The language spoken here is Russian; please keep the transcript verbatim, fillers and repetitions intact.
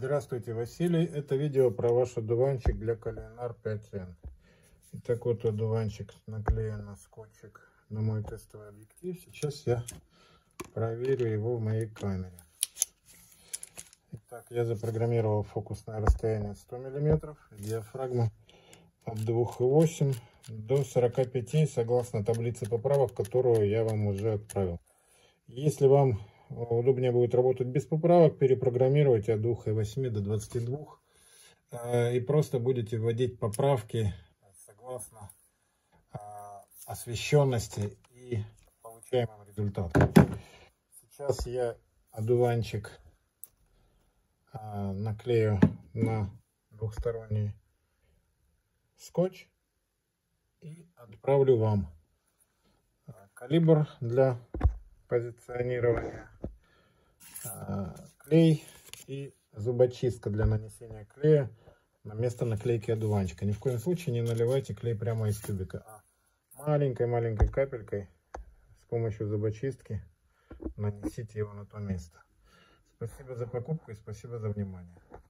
Здравствуйте, Василий. Это видео про ваш одуванчик для Калинар пять эн. Итак, вот одуванчик наклеен на скотчик на мой тестовый объектив. Сейчас я проверю его в моей камере. Итак, я запрограммировал фокусное расстояние сто миллиметров, диафрагма от двух и восьми до сорока пяти, согласно таблице поправок, которую я вам уже отправил. Если вам удобнее будет работать без поправок, перепрограммируйте от двух и восьми до двадцати двух и просто будете вводить поправки согласно освещенности и получаемым результатам. Сейчас я одуванчик наклею на двухсторонний скотч и отправлю вам. Калибр для позиционирования, клей и зубочистка для нанесения клея на место наклейки одуванчика. Ни в коем случае не наливайте клей прямо из тюбика, а маленькой-маленькой капелькой с помощью зубочистки нанесите его на то место. Спасибо за покупку и спасибо за внимание.